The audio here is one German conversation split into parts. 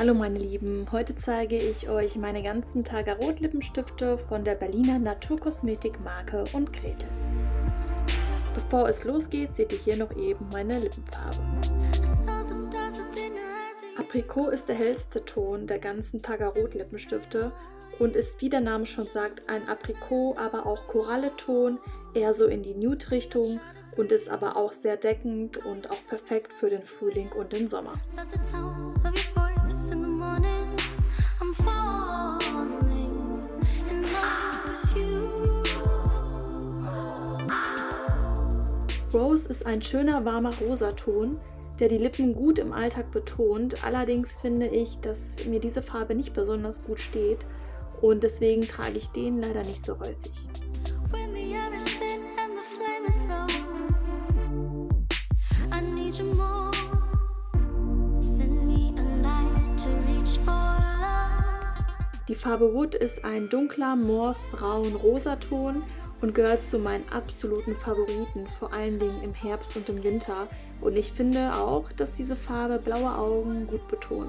Hallo meine Lieben, heute zeige ich euch meine ganzen Targarot Lippenstifte von der Berliner Naturkosmetik Marke und Gretel. Bevor es losgeht, seht ihr hier noch eben meine Lippenfarbe. Aprikot ist der hellste Ton der ganzen Targarot Lippenstifte und ist, wie der Name schon sagt, ein Aprikot, aber auch Koralleton, eher so in die Nude-Richtung und ist aber auch sehr deckend und auch perfekt für den Frühling und den Sommer. Rose ist ein schöner, warmer Rosaton, der die Lippen gut im Alltag betont. Allerdings finde ich, dass mir diese Farbe nicht besonders gut steht und deswegen trage ich den leider nicht so häufig. Die Farbe Wood ist ein dunkler, morph-braun-rosaton und gehört zu meinen absoluten Favoriten, vor allen Dingen im Herbst und im Winter. Und ich finde auch, dass diese Farbe blaue Augen gut betont.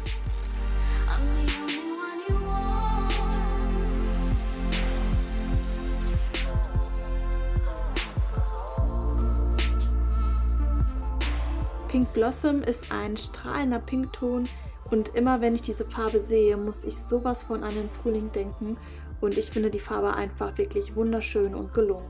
Pink Blossom ist ein strahlender Pinkton und immer wenn ich diese Farbe sehe, muss ich sowas von an den Frühling denken und ich finde die Farbe einfach wirklich wunderschön und gelungen.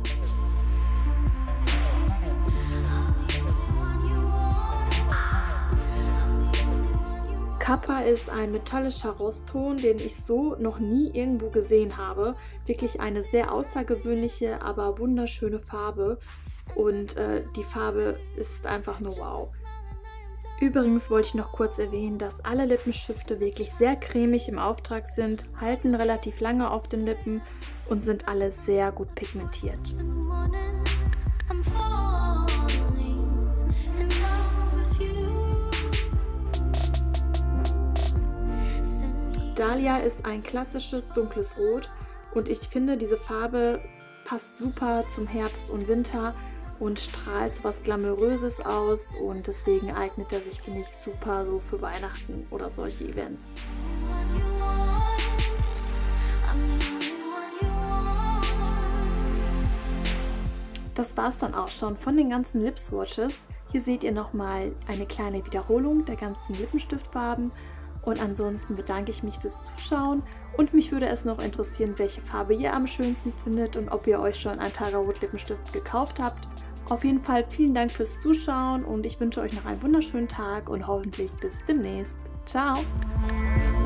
Kappa ist ein metallischer Rostton, den ich so noch nie irgendwo gesehen habe. Wirklich eine sehr außergewöhnliche, aber wunderschöne Farbe. Und die Farbe ist einfach nur wow. Übrigens wollte ich noch kurz erwähnen, dass alle Lippenstifte wirklich sehr cremig im Auftrag sind, halten relativ lange auf den Lippen und sind alle sehr gut pigmentiert. Dahlia ist ein klassisches dunkles Rot und ich finde, diese Farbe passt super zum Herbst und Winter und strahlt so was Glamouröses aus und deswegen eignet er sich, finde ich, super so für Weihnachten oder solche Events. Das war's dann auch schon von den ganzen Lip Swatches. Hier seht ihr nochmal eine kleine Wiederholung der ganzen Lippenstiftfarben. Und ansonsten bedanke ich mich fürs Zuschauen und mich würde es noch interessieren, welche Farbe ihr am schönsten findet und ob ihr euch schon einen Targarot Lippenstift gekauft habt. Auf jeden Fall vielen Dank fürs Zuschauen und ich wünsche euch noch einen wunderschönen Tag und hoffentlich bis demnächst. Ciao!